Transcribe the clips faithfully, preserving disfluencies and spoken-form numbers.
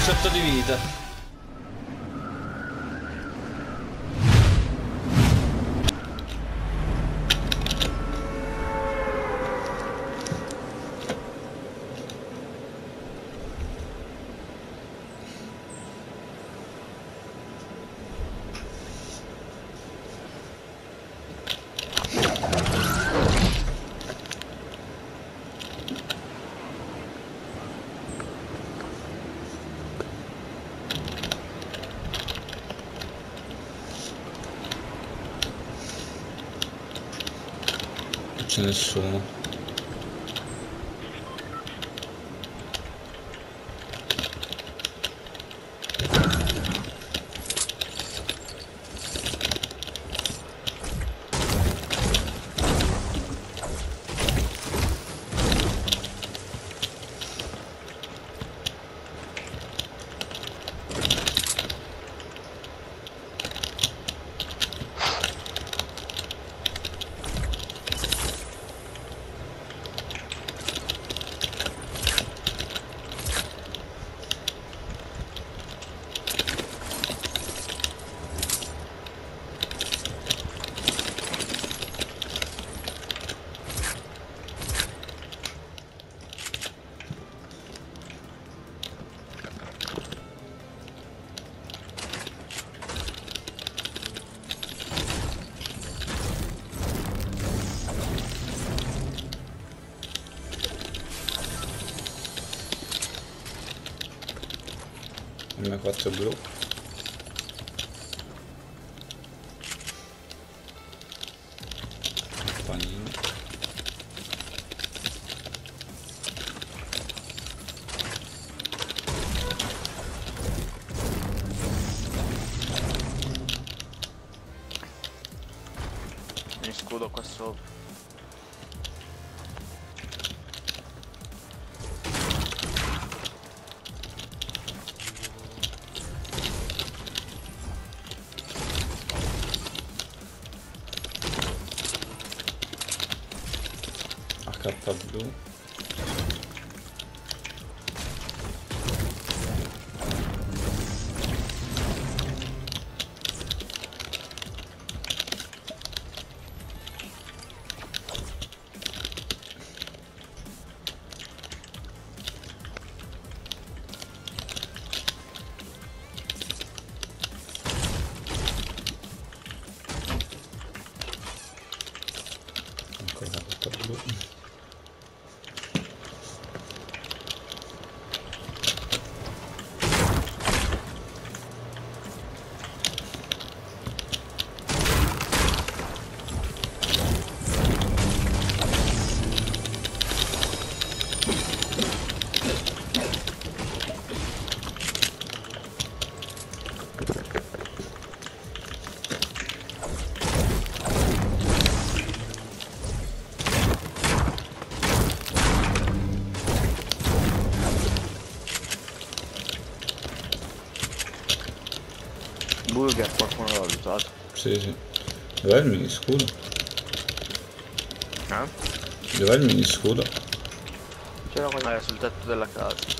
diciotto di vita. Non c'è nessuno. M quattro blu. Panini. Mi scudo qua sopra. K blu. Ancora K blu. Burger qualcuno l'ha usato. Sì, sì. Dov'è il mini scudo? Eh? Dov'è il mini scudo? C'era quello sul tetto della casa.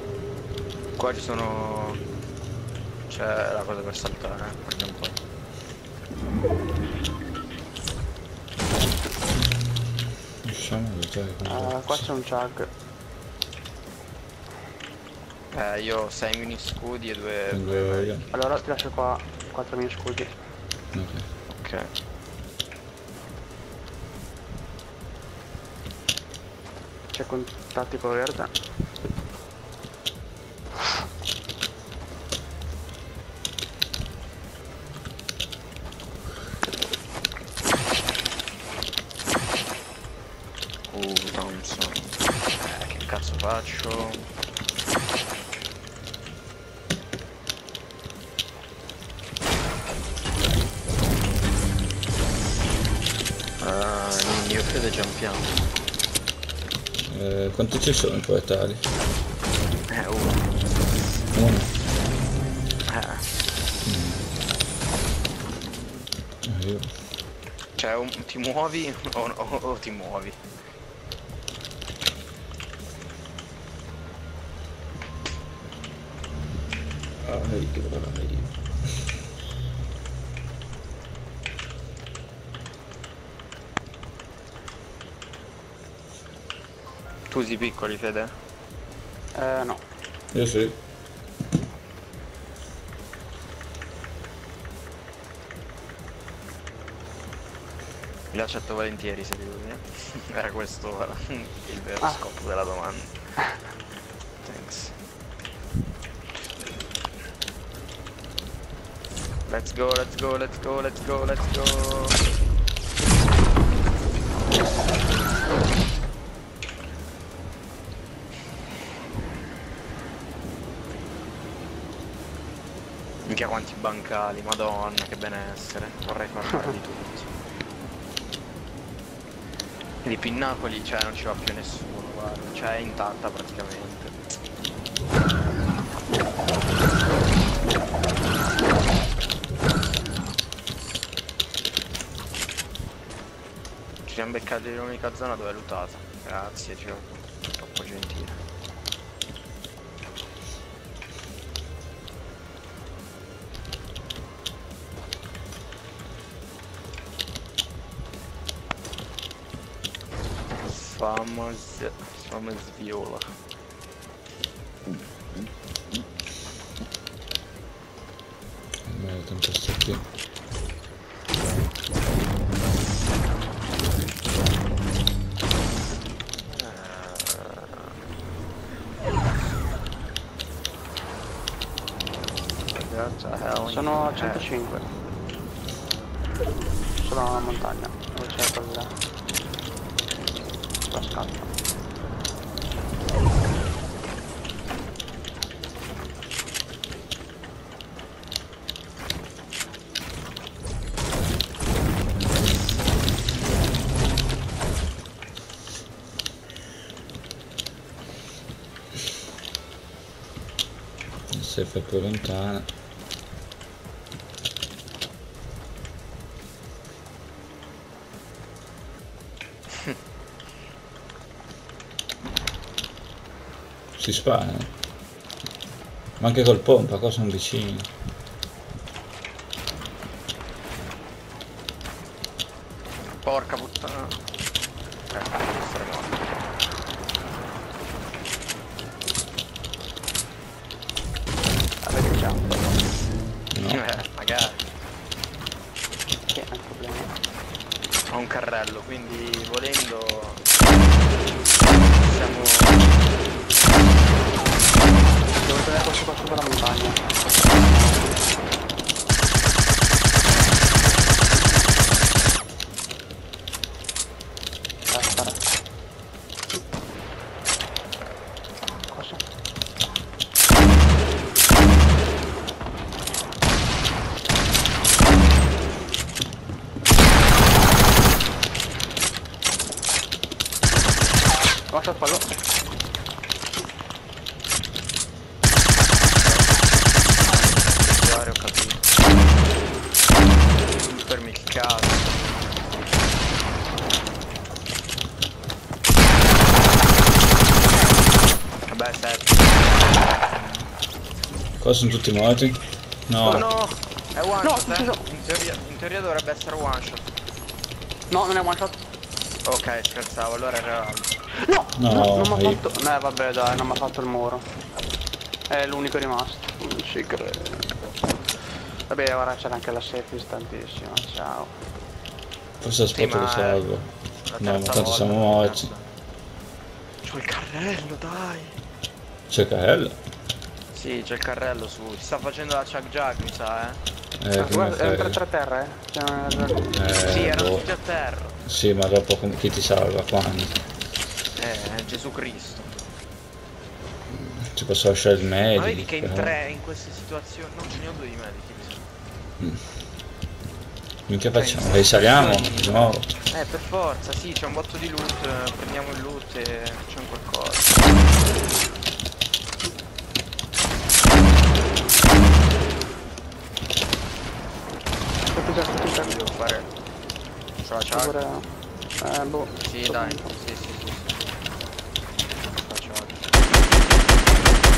Qua ci sono... c'è la cosa per saltare, eh. Guarda un po'. Riusciamo a lottare con Uh, qua c'è un chug. Eh, io ho sei mini scudi e due... Tengo due io. Allora ti lascio qua quattro mini scudi. Ok. Ok. C'è contatti con verde. Uh, Thompson. Eh, che cazzo faccio? Ah, io credo giampiamo. Eh, quanti ci sono i portali? Eh, uno. Uno. Eh. Eh, io. Cioè, un, ti muovi o, o, o ti muovi? Ah, io, ah, io. Tu usi piccoli, Fede? Eh no. Io sì. Li accetto volentieri se li usi. Era questo il vero Ah. scopo della domanda. Thanks. Let's go, let's go, let's go, let's go, let's go. Minchia quanti bancali, madonna, che benessere. Vorrei farne di tutti. Di Pinnacoli, cioè non ci va più nessuno, guarda, cioè è intatta praticamente. Ci siamo beccati l'unica zona dove è lootata. Grazie, Gio, troppo gentile. Famous, famous viola. Eh, tanto sto qui. Sono a centocinque. Sono alla montagna, dove c'è quella la scatola. Il safe è più lontano. Si spara, eh. Ma anche col pompa, cosa sono vicini. Porca puttana. Eh, devo essere morto. Avete il jump? No. Eh, magari. Che è un problema. Ho un carrello, quindi volendo siamo... Devo tenere questo qua sopra la montagna. Dai, spara. Cosa? Cosa fallo? Ho capito. Fermi il cazzo. Vabbè, sette. Qua sono tutti morti? No. Oh no! È one No, shot, eh? ucciso. In teoria, in teoria dovrebbe essere one shot. No, non è one shot. Ok, scherzavo, allora era... No, No, no, non mi ha io- fatto. Eh vabbè dai, non mi ha fatto il muro. È l'unico rimasto. Non ci credo. Vabbè, ora c'era anche la safe tantissima, ciao. Forse lo spot Sì, ma lo salvo. La No, ma terza tanto volta, siamo la morti. terza. C'ho il carrello, dai. C'è il carrello? Sì, c'è il carrello su. Si sta facendo la Chuck Jug, mi sa, eh. Eh, Ah, come guarda, erano tre fai? tre terra, eh. Cioè, Eh, sì, erano boh. tutti a terra. Sì, ma dopo come- chi ti salva? Quando? Eh, Gesù Cristo. Ti posso lasciare il medico. Ma vedi che in però. tre in queste situazioni... No, ce ne ho due di medici. mi sa. Minchia facciamo? Risaliamo? Di nuovo? Eh, per forza, sì, c'è un botto di loot, eh, prendiamo il loot e facciamo qualcosa. Devo fare... C'ho la Chuck. Pure... Eh, boh. Sì, sto dai. punto. Sì, sì, sì, sì. La Chuck.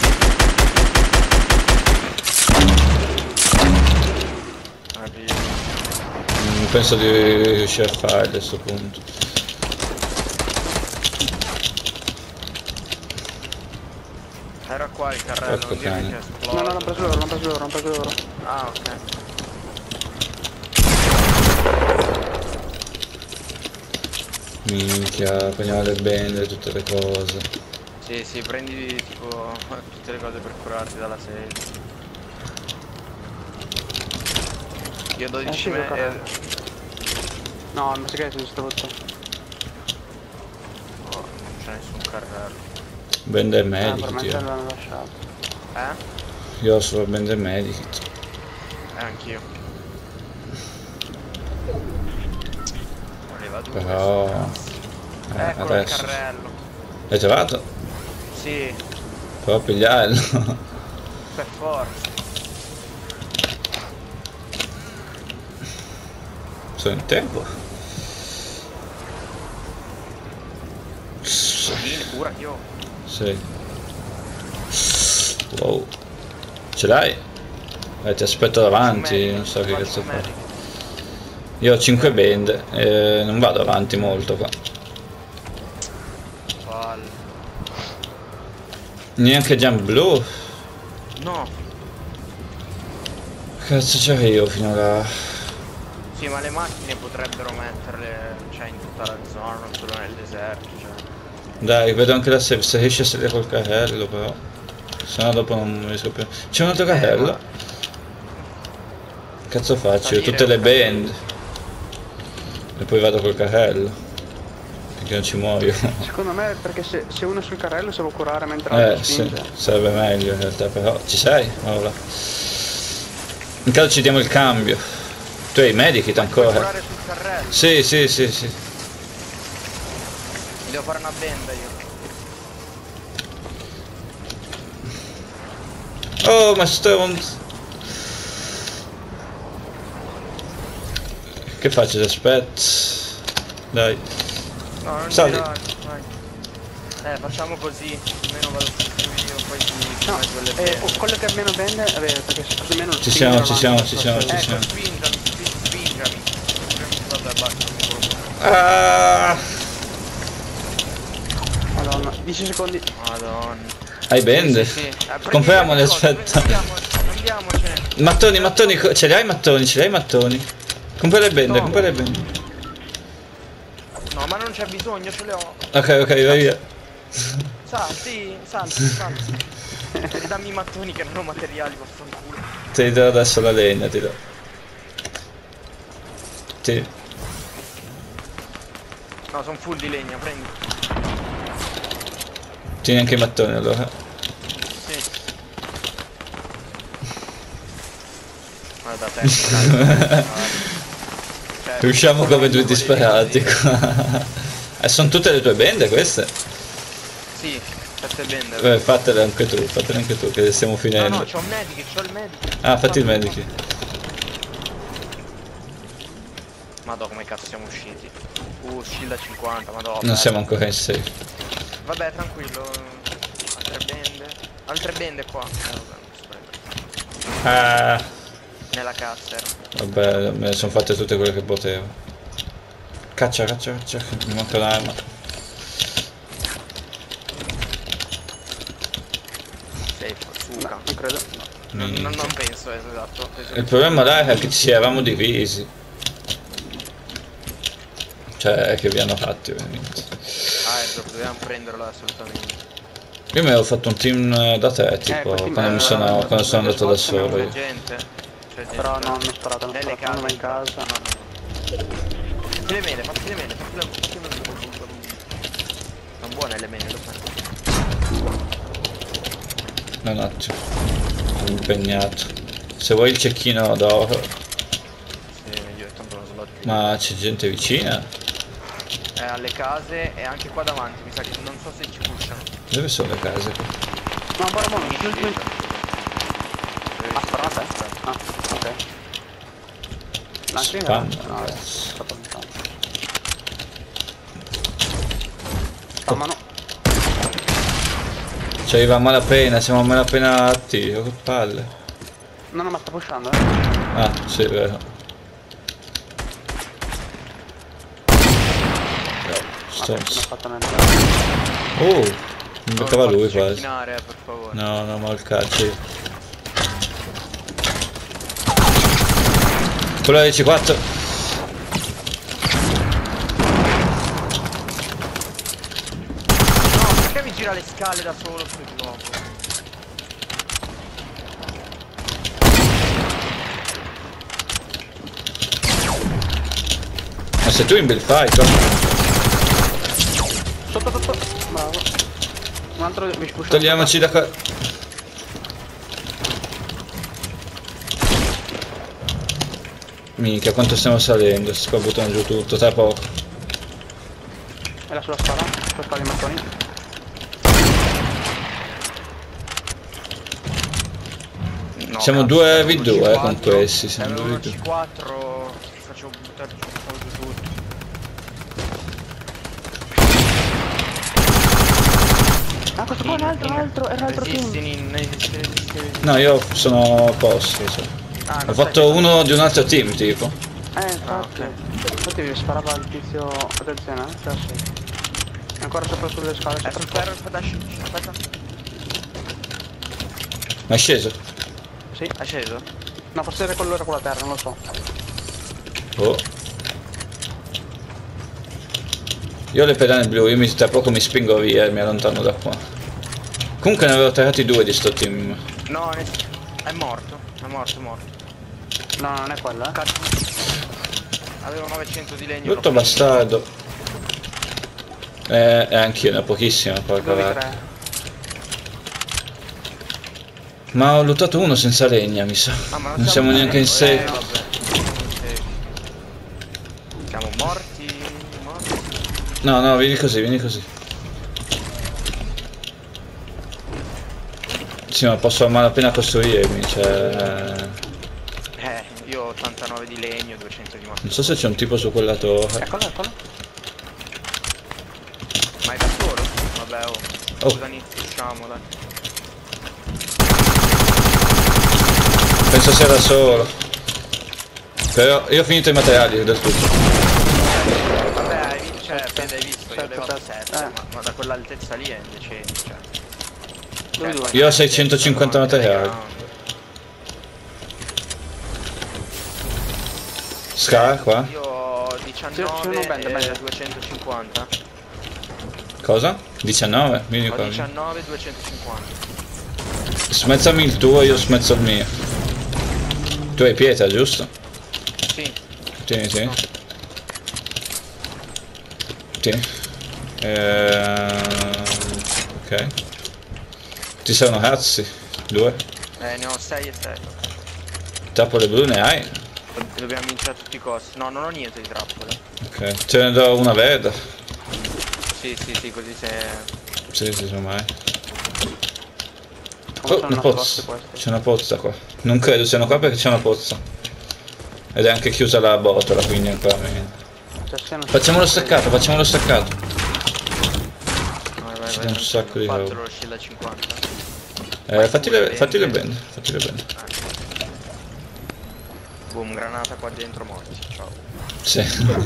Arrivo. Non penso di riuscire a fare a questo punto. Era qua il carrello, Porco non dirmi cane. che è No, esploso. no, l'hanno preso loro, l'hanno preso loro, l'hanno preso loro. Ah, ok. Minchia, prendiamo le bende, tutte le cose. Sì, sì, prendi tipo tutte le cose per curarti dalla serie. Io dodici Eh, sì, me... quel eh, carrello. No, mi sa che è distrutto. oh, non c'è nessun carrello. Bende e Eh, medici, probabilmente io. l'hanno lasciato. Eh? Io ho solo bende e medici. Eh, anch'io. Voleva due. Però... Eh, Eccolo il adesso. carrello. L'hai trovato? Sì, Prova a pigliarlo. per forza. Sono in tempo. Vieni, curati, io. Sì. Wow. Ce l'hai? Eh, ti aspetto davanti, non so che cazzo fare. Io ho cinque bende e non vado avanti molto qua. Palle. Neanche jump blu. No. Cazzo c'avevo fino là. Sì, ma le macchine potrebbero metterle, cioè, in tutta la zona, non solo nel deserto, cioè. Dai, vedo anche la save, se riesci a salire col carrello però. Se no dopo non riesco più. C'è un altro carrello? ma- Cazzo faccio? Salire Tutte le un band. E poi vado col carrello. Finché non ci muoio. Secondo me è perché se, se uno è sul carrello si può curare mentre l'altro Eh sì, spinge. sarebbe meglio in realtà però. Ci sei? Ora. In caso ci diamo il cambio. Tu hai i medikit Puoi ancora? curare sul carrello. Sì, sì, sì, sì. Mi devo fare una benda io. Oh, ma sto... Che faccio? Ti aspetto. Dai. No, non Sali. girare, vai. Eh, facciamo così. Almeno vado su io, poi ti ti No, metto le eh, bende. quello che meno bende, vabbè, perché se così meno Ci siamo, ci siamo, ci siamo, ci Ecco, siamo. spingiami, spin- spingiami. Vabbè, basta, non mi preoccupare. Ah, Madonna, dieci secondi. Madonna. hai bende? Sì, sì. Eh, prendi Compriamoli, le cose, aspetta. Andiamo, andiamocene. Mattoni, mattoni, co- ce li hai mattoni? Ce li hai mattoni? Compra le bende, No. compra le bende. No, ma non c'è bisogno, ce le ho. Ok, ok, vai via. Salti, salti, salti. E dammi i mattoni che non ho materiali, vaffanculo. Ti do adesso la legna, ti do. Ti. No, sono full di legna, prendi. Tieni anche i mattoni allora. Sì. Guarda te. Cioè, Riusciamo come due così. disperati qua. E sono tutte le tue bende queste? Sì, sette bende. Eh, fatele anche tu, fatele anche tu che stiamo No, finendo. no, c'ho un medic, c'ho il medic. Ah, fatti il medici. Madò, come cazzo siamo usciti? Uh, shield a cinquanta, madò. Non siamo ancora in safe. Vabbè, tranquillo. Altre bende. Altre bende qua. Eh, vabbè, non si prende. Ah, Nella cazza ero. Vabbè, me ne sono fatte tutte quelle che potevo. Caccia, caccia, caccia, mi manca un'arma. Safe, suca. No, non credo. Non, non, non penso, esatto. Penso Il che- problema là è che ci eravamo divisi. Cioè, che vi hanno fatti veramente. Ah, airdrop, dobbiamo prenderlo assolutamente. Io mi ero fatto un team da te, tipo, quel team quando, mi era- sono, quando sono andato da solo C'è io. gente. C'è gente. Però no, hanno sparato, hanno Nelle sparato, uno case in casa. No, no, no. Fatti le mele, fatti le mele, fatti le fatti le mele. Sono buone le mele, lo sai. Un attimo. Sono impegnato. Se vuoi il cecchino d'oro. Sì, io tanto non slot. Ma c'è gente vicina? È alle case e anche qua davanti, mi sa che non so se ci pushano. Dove sono le case? No, guarda, buono, giù, giù. Ah, spara a te? Ah, ok. Lanci? Spam. No, è stato lontano. Spammano. Ci arriva a malapena, siamo a malapena attivi, che palle. No, no, ma sta pushando, eh. Ah, sì, è vero. Vabbè, non ho Sto... fatto niente. Oh, mi beccava Non lui farci quasi. cecchinare, eh, per favore. No, no, ma il calcio. Quello del C quattro. No, perché mi gira le scale da solo sul gioco? Ma sei tu in build fight? Oh? Sotto, sotto. Bravo. Un altro mi pusha. Togliamoci da qua. Minchia, quanto stiamo salendo, si qua buttano giù tutto, tra poco. E la sua spara. Sulla spara di mattoni. No, Siamo cazzo, due avevo v uno due C eh, quattro, con questi, siamo avevo due uno v due. C quattro, facevo buttare giù, buttavo giù tutto. Ah, questo qua è un altro, un altro, era un altro Resisti, team. Nin, resisti, resisti, resisti. No, io sono a posto, cioè. Ah, non Ho sai fatto che- uno di un altro team, tipo. Eh, infatti. Ah, Infatti vi sparava il tizio. Attenzione, eh. Cioè, sì. È ancora sopra sulle scale. Eh, Sopra sul ferro, aspetta, sc- aspetta. Ma è sceso? Sì. Hai sceso? No, forse era quello era con la terra, non lo so. Oh. Io ho le pedane blu, io mi, tra poco mi spingo via e mi allontano da qua. Comunque ne avevo tirati due di sto team. No, ne- è morto, è morto, è morto. No, non è quella, eh. Cazzo. Avevo novecento di legno. Brutto l'ho bastardo. Eh, e anch'io ne ho pochissima, porca Due vacca. tre. Ma ho lottato uno senza legna, mi sa. Ah, ma Non siamo neanche in eh, safe. vabbè, siamo in safe. Siamo morti, morti. No, no, vieni così, vieni così. Sì, ma posso a malapena costruirmi, cioè... Eh, io ho ottantanove di legno, duecento di massa. Non so se c'è un tipo su quella torre. Eccolo, eccolo. Ma è da solo? Vabbè, oh. Oh. Scusa, inizio, usciamo, dai. Penso sia da solo. Però io ho finito i materiali del tutto. Vabbè, hai visto, cioè, Fede, hai visto, io ho Sette, levato sette, sette, eh. ma, ma da quell'altezza lì è indecente, cioè. Due, due. Io ho seicentocinquanta materiali. Scar qua? Io ho Sì, diciannove sì, no, bene, e bene. duecentocinquanta. Cosa? diciannove? Vieni Ho qua. diciannove e duecentocinquanta. Smezzami il tuo, io smezzo il mio. Tu hai pietra, giusto? Sì. Tieni, tieni. No. Tieni. Ehm, ok. Ti servono cazzi? Due. Eh, ne ho sei e sei. Trappole blu ne hai? Dobbiamo vincere a tutti i costi. No, non ho niente di trappole. Ok. Te ne do una verde. Sì, sì, sì, così se... Sì, sì, insomma. eh. Come Oh, sono una nascosti pozza. questi? C'è una pozza qua. Non credo siano qua perché c'è una pozza. Ed è anche chiusa la botola, quindi ancora meno. Cioè, se non si Facciamo lo può staccato, facciamo lo staccato. Vai, vai, Ci vai, dà un non sacco ho di fatto roba. lo shield a cinquanta. Eh, fatti le, fatti le bende, fatti le bende. Boom, granata qua dentro, morti. Ciao. Sì.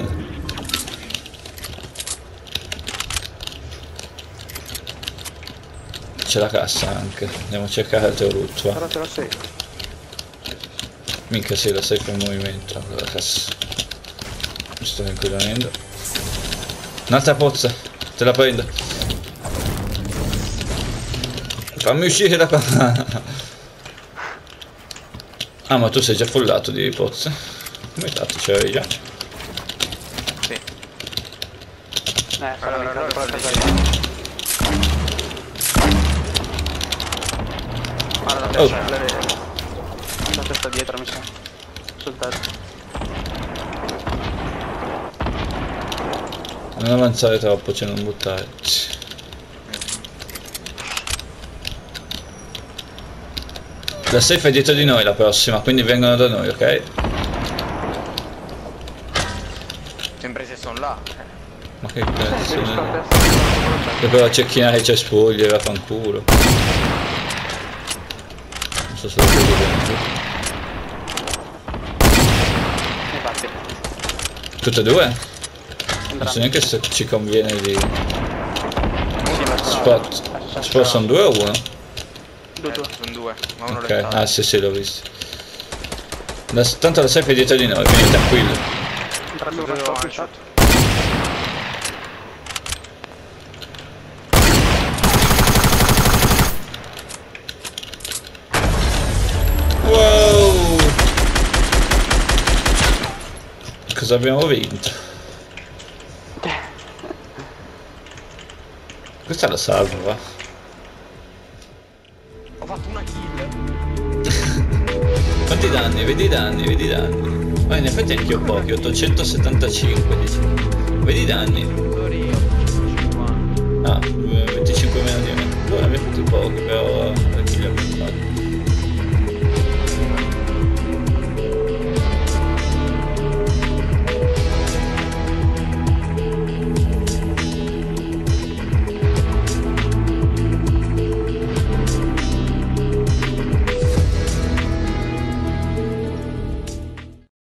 C'è la cassa anche. Andiamo a cercare altro loot qua. Però te la sei. Minchia sì, la safe in movimento. La cassa. Mi sto inquinando. Un'altra pozza. Te la prendo. Fammi uscire da qua. Ah, ma tu sei già follato di pozze. Come hai fatto? C'avevi già? Sì. Eh, sarà Allora, allora, allora, allora, allora. Guarda la Oh. testa, la, la testa dietro mi sa. Sul tetto. Non avanzare troppo, cioè non buttare. La safe è dietro di noi la prossima, quindi vengono da noi, ok? Sempre se sono là. Ma che Eh, cazzo devi stare a è? testa. Devo a cecchinare i cespugli e vaffanculo. Non so se lo vedo dentro. Infatti. Tutte e due? Non so Entrambi. neanche se ci conviene di... Sì, ma Spot. Eh, Spot sono due o uno? Due, Eh, due. sono due, ma uno Ok, lettato. ah sì sì l'ho visto. La- tanto la safe è dietro di noi, quindi tranquillo. Entrambi Due uno one stop in shot. shot. Wow! Cosa abbiamo vinto? Questa la salvo, va? Ho fatto una kill. Quanti danni? Vedi i danni, vedi i danni. Ma in effetti anche io pochi, ottocentosettantacinque diciamo. Vedi i danni.